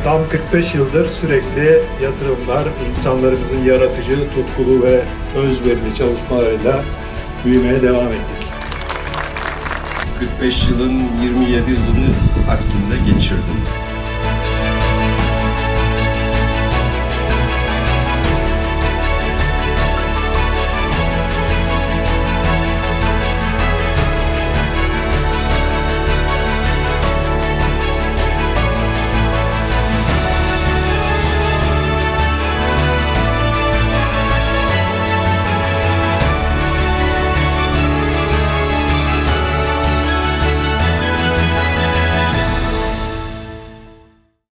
Tam 45 yıldır sürekli yatırımlar, insanlarımızın yaratıcı, tutkulu ve özverili çalışmalarıyla büyümeye devam ettik. 45 yılın 27 yılını Akgün'de geçirdim.